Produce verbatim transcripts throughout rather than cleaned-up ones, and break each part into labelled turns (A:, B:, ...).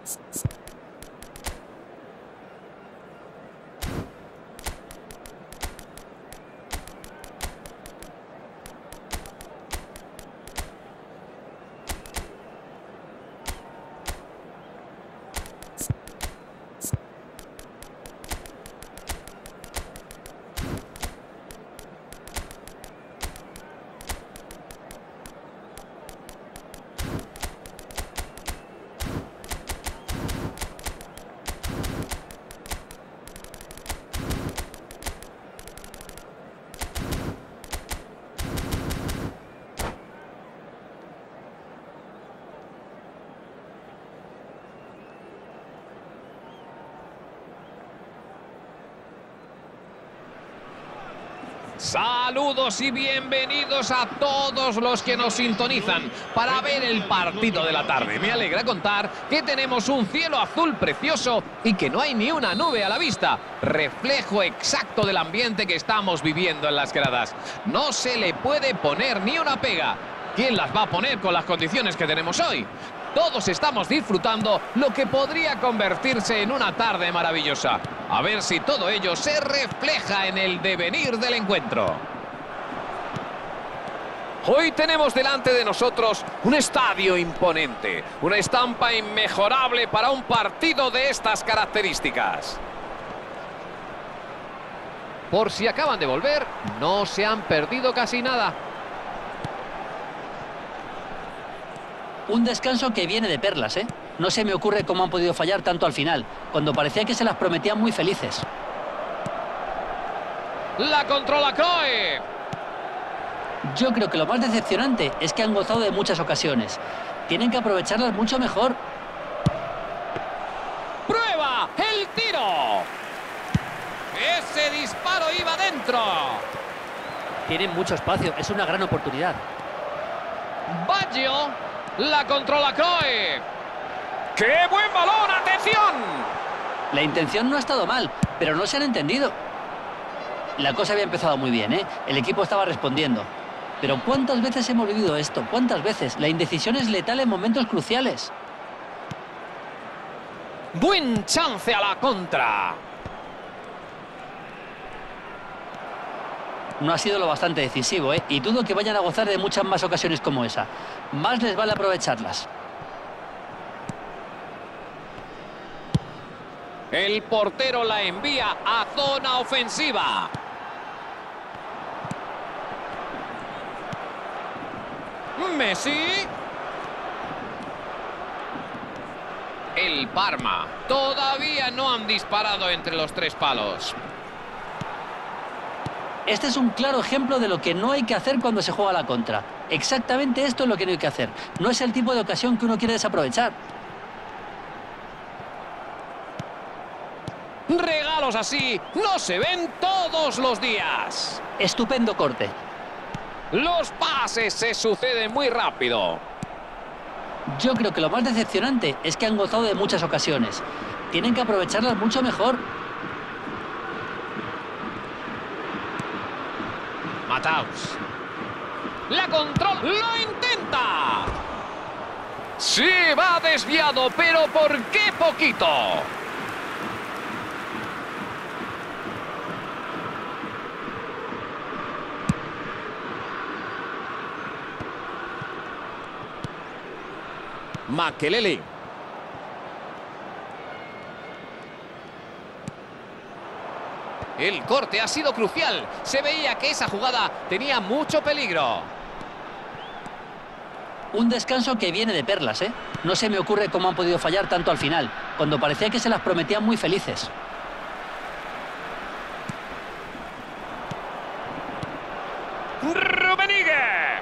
A: Saludos y bienvenidos a todos los que nos sintonizan para ver el partido de la tarde. Me alegra contar que tenemos un cielo azul precioso y que no hay ni una nube a la vista. Reflejo exacto del ambiente que estamos viviendo en las gradas. No se le puede poner ni una pega. ¿Quién las va a poner con las condiciones que tenemos hoy? Todos estamos disfrutando lo que podría convertirse en una tarde maravillosa. A ver si todo ello se refleja en el devenir del encuentro. Hoy tenemos delante de nosotros un estadio imponente, una estampa inmejorable para un partido de estas características. Por si acaban de volver, no se han perdido casi nada.
B: Un descanso que viene de perlas, ¿eh? No se me ocurre cómo han podido fallar tanto al final, cuando parecía que se las prometían muy felices.
A: La controla Kroe.
B: Yo creo que lo más decepcionante es que han gozado de muchas ocasiones. Tienen que aprovecharlas mucho mejor.
A: ¡Prueba el tiro! ¡Ese disparo iba dentro!
B: Tienen mucho espacio, es una gran oportunidad.
A: Baggio. La controla Kroe. ¡Qué buen balón! ¡Atención!
B: La intención no ha estado mal, pero no se han entendido. La cosa había empezado muy bien, ¿eh? El equipo estaba respondiendo. Pero ¿cuántas veces hemos vivido esto? ¿Cuántas veces? La indecisión es letal en momentos cruciales.
A: Buen chance a la contra.
B: No ha sido lo bastante decisivo, ¿eh? Y dudo que vayan a gozar de muchas más ocasiones como esa. Más les vale aprovecharlas.
A: El portero la envía a zona ofensiva. Messi. El Parma. Todavía no han disparado entre los tres palos.
B: Este es un claro ejemplo de lo que no hay que hacer cuando se juega a la contra. Exactamente esto es lo que no hay que hacer. No es el tipo de ocasión que uno quiere desaprovechar.
A: Regalos así no se ven todos los días.
B: Estupendo corte.
A: Los pases se suceden muy rápido.
B: Yo creo que lo más decepcionante es que han gozado de muchas ocasiones. Tienen que aprovecharlas mucho mejor.
A: Mataus. La control. ¡Lo intenta! Sí, va desviado, pero ¿por qué poquito? Makelele. El corte ha sido crucial. Se veía que esa jugada tenía mucho peligro.
B: Un descanso que viene de perlas, ¿eh? No se me ocurre cómo han podido fallar tanto al final, cuando parecía que se las prometían muy felices.
A: Rummenigge.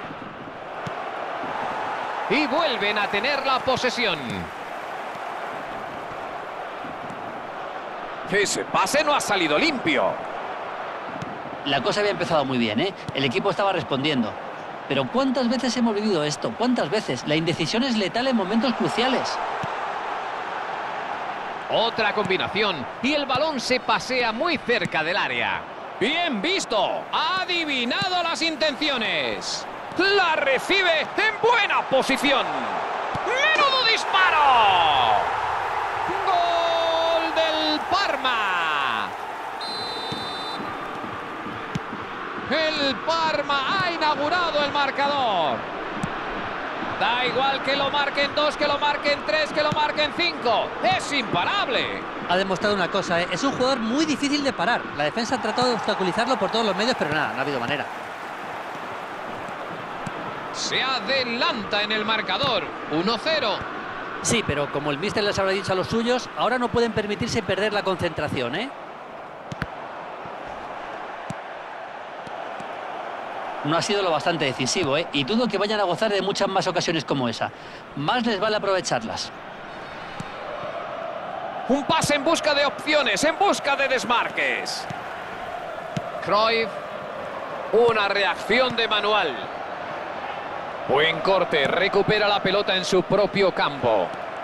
A: Y vuelven a tener la posesión. Ese pase no ha salido limpio.
B: La cosa había empezado muy bien, ¿eh? El equipo estaba respondiendo. Pero ¿cuántas veces hemos vivido esto? ¿Cuántas veces? La indecisión es letal en momentos cruciales.
A: Otra combinación y el balón se pasea muy cerca del área. Bien visto. Ha adivinado las intenciones. La recibe en buena posición. ¡Menudo disparo! marcador. Da igual que lo marquen dos, que lo marquen tres, que lo marquen cinco. ¡Es imparable!
B: Ha demostrado una cosa, ¿eh? Es un jugador muy difícil de parar. La defensa ha tratado de obstaculizarlo por todos los medios, pero nada, no ha habido manera.
A: Se adelanta en el marcador. uno cero.
B: Sí, pero como el míster les habrá dicho a los suyos, ahora no pueden permitirse perder la concentración, ¿eh? No ha sido lo bastante decisivo, ¿eh? Y dudo que vayan a gozar de muchas más ocasiones como esa. Más les vale aprovecharlas.
A: Un pase en busca de opciones, en busca de desmarques. Cruyff. Una reacción de manual. Buen corte, recupera la pelota en su propio campo.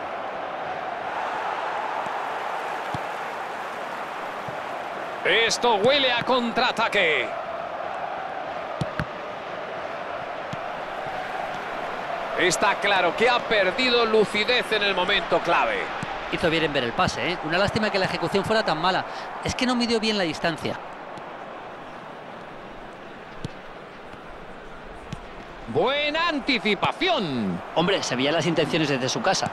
A: Esto huele a contraataque. Está claro que ha perdido lucidez en el momento clave.
B: Hizo bien en ver el pase, ¿eh? Una lástima que la ejecución fuera tan mala. Es que no midió bien la distancia.
A: Buena anticipación.
B: Hombre, se veían las intenciones desde su casa.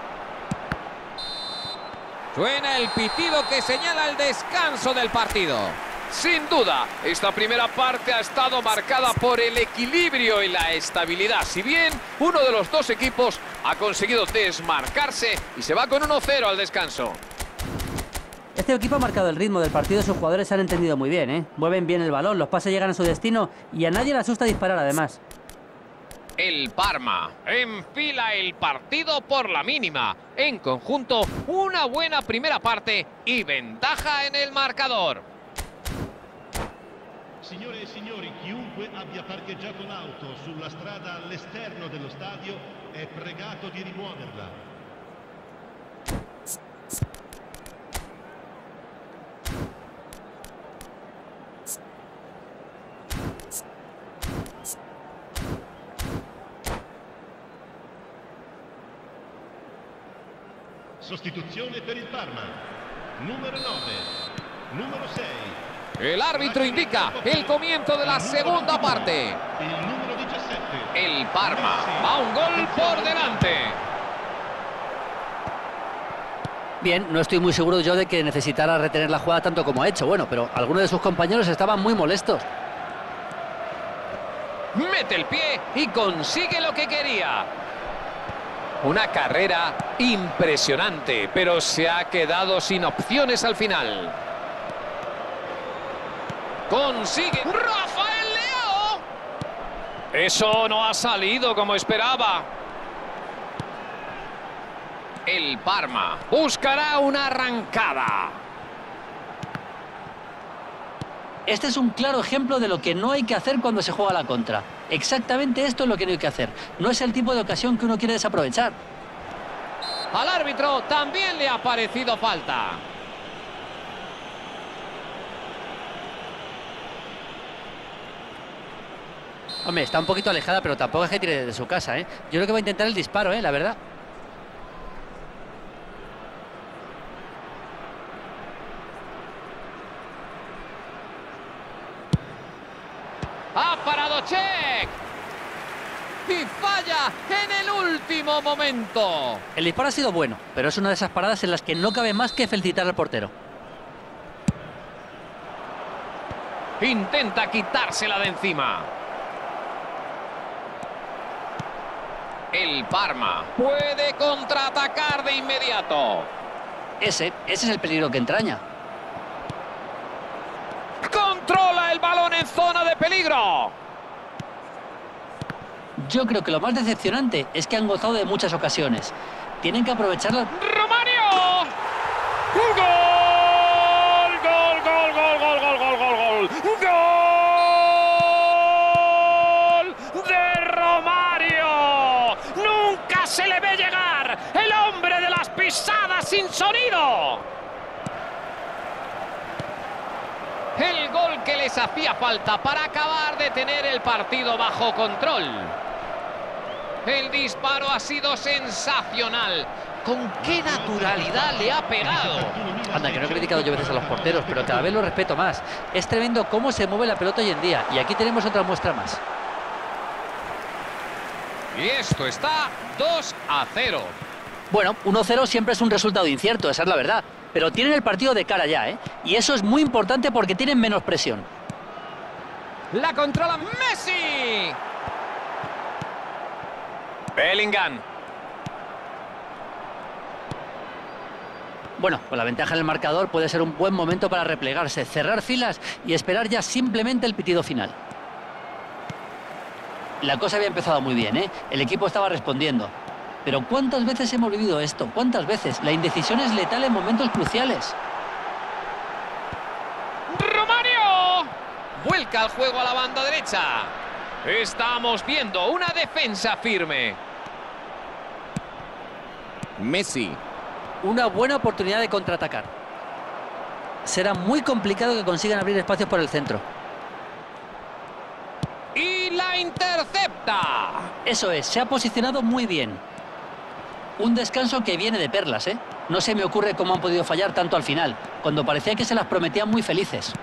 A: Suena el pitido que señala el descanso del partido. Sin duda, esta primera parte ha estado marcada por el equilibrio y la estabilidad. Si bien uno de los dos equipos ha conseguido desmarcarse y se va con uno cero al descanso.
B: Este equipo ha marcado el ritmo del partido, sus jugadores se han entendido muy bien, ¿eh? Mueven bien el balón, los pases llegan a su destino y a nadie le asusta disparar además.
A: El Parma enfila el partido por la mínima. En conjunto, una buena primera parte y ventaja en el marcador.
C: Signore e signori, chiunque abbia parcheggiato l'auto sulla strada all'esterno dello stadio è pregato di rimuoverla. Sostituzione per il Parma. Número nueve. Número seis.
A: El árbitro indica el comienzo de la segunda parte.
C: El número diecisiete.
A: El Parma va un gol por delante.
B: Bien, no estoy muy seguro yo de que necesitara retener la jugada tanto como ha hecho. Bueno, pero algunos de sus compañeros estaban muy molestos.
A: Mete el pie y consigue lo que quería. Una carrera impresionante, pero se ha quedado sin opciones al final. Consigue Rafael Leao. Eso no ha salido como esperaba. El Parma buscará una arrancada.
B: Este es un claro ejemplo de lo que no hay que hacer cuando se juega a la contra. Exactamente esto es lo que no hay que hacer. No es el tipo de ocasión que uno quiere desaprovechar.
A: Al árbitro también le ha parecido falta.
B: Hombre, está un poquito alejada, pero tampoco es que tire desde su casa, ¿eh? Yo creo que va a intentar el disparo, ¿eh? La verdad.
A: Ha parado Cech. Y falla en el último momento.
B: El disparo ha sido bueno, pero es una de esas paradas en las que no cabe más que felicitar al portero.
A: Intenta quitársela de encima. El Parma puede contraatacar de inmediato.
B: Ese, ese es el peligro que entraña.
A: Controla el balón en zona de peligro.
B: Yo creo que lo más decepcionante es que han gozado de muchas ocasiones. Tienen que aprovecharlas.
A: ¡Romario! ¡Gol! ¡Gol, gol, gol, gol, gol, gol, gol, gol! ¡Gol de Romario! ¡Nunca se le ve llegar! ¡El hombre de las pisadas sin sonido! El gol que les hacía falta para acabar de tener el partido bajo control. El disparo ha sido sensacional. ¿Con qué naturalidad le ha pegado?
B: Anda, que no he criticado yo veces a los porteros, pero cada vez lo respeto más. Es tremendo cómo se mueve la pelota hoy en día. Y aquí tenemos otra muestra más.
A: Y esto está dos a cero.
B: Bueno, uno cero siempre es un resultado incierto, esa es la verdad. Pero tienen el partido de cara ya, ¿eh? Y eso es muy importante porque tienen menos presión.
A: La controla Messi. Bellingham.
B: Bueno, con la ventaja en el marcador puede ser un buen momento para replegarse, cerrar filas y esperar ya simplemente el pitido final. La cosa había empezado muy bien, ¿eh? El equipo estaba respondiendo. Pero ¿cuántas veces hemos vivido esto? ¿Cuántas veces? La indecisión es letal en momentos cruciales.
A: ¡Romario! Vuelca el juego a la banda derecha. Estamos viendo una defensa firme. Messi.
B: Una buena oportunidad de contraatacar. Será muy complicado que consigan abrir espacios por el centro.
A: Y la intercepta.
B: Eso es, se ha posicionado muy bien. Un descanso que viene de perlas, ¿eh? No se me ocurre cómo han podido fallar tanto al final, cuando parecía que se las prometían muy felices.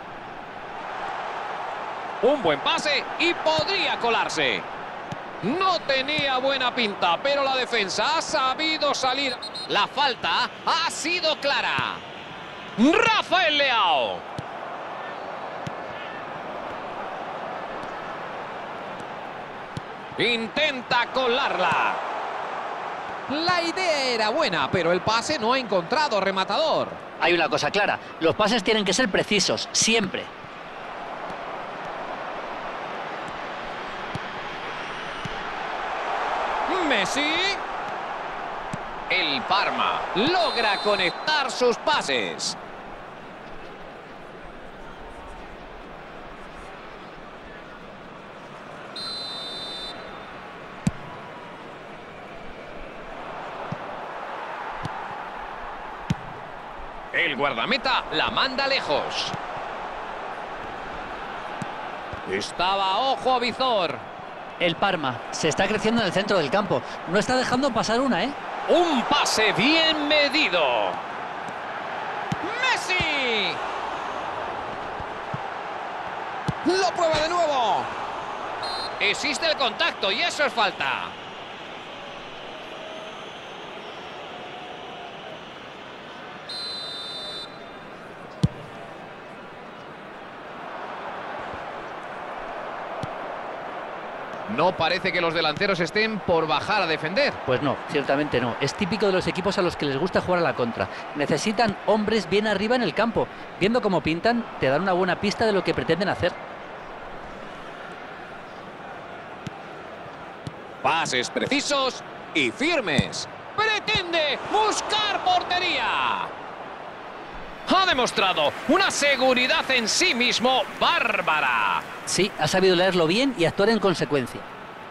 A: Un buen pase y podría colarse. No tenía buena pinta, pero la defensa ha sabido salir. La falta ha sido clara. Rafael Leao. Intenta colarla. La idea era buena, pero el pase no ha encontrado rematador.
B: Hay una cosa clara, los pases tienen que ser precisos, siempre.
A: Messi. El Parma logra conectar sus pases. El guardameta la manda lejos. Estaba ojo a visor.
B: El Parma se está creciendo en el centro del campo. No está dejando pasar una, ¿eh?
A: Un pase bien medido. ¡Messi! ¡Lo prueba de nuevo! Existe el contacto y eso es falta. No parece que los delanteros estén por bajar a defender.
B: Pues no, ciertamente no. Es típico de los equipos a los que les gusta jugar a la contra. Necesitan hombres bien arriba en el campo. Viendo cómo pintan, te dan una buena pista de lo que pretenden hacer.
A: Pases precisos y firmes. Pretende buscar portería. Ha demostrado una seguridad en sí mismo bárbara.
B: Sí, ha sabido leerlo bien y actuar en consecuencia.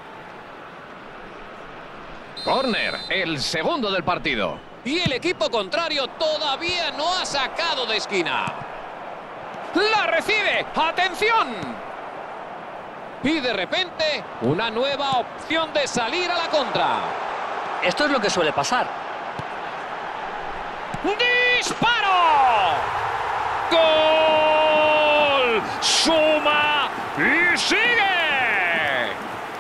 A: Córner, el segundo del partido. Y el equipo contrario todavía no ha sacado de esquina. ¡La recibe! ¡Atención! Y de repente, una nueva opción de salir a la contra.
B: Esto es lo que suele pasar.
A: ¡Disparo! ¡Gol! ¡Suma y sigue!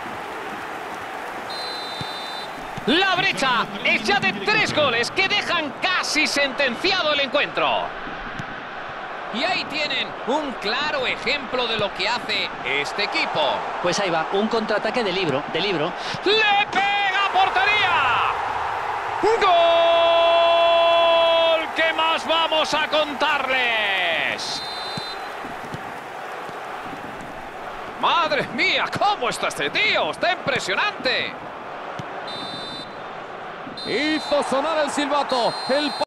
A: La brecha es ya de tres goles que dejan casi sentenciado el encuentro. Y ahí tienen un claro ejemplo de lo que hace este equipo.
B: Pues ahí va, un contraataque de libro, de libro.
A: ¡Le pega a portería! ¡Gol! ¿Qué más vamos a contarles? ¡Madre mía! ¿Cómo está este tío? ¡Está impresionante! Hizo sonar el silbato. El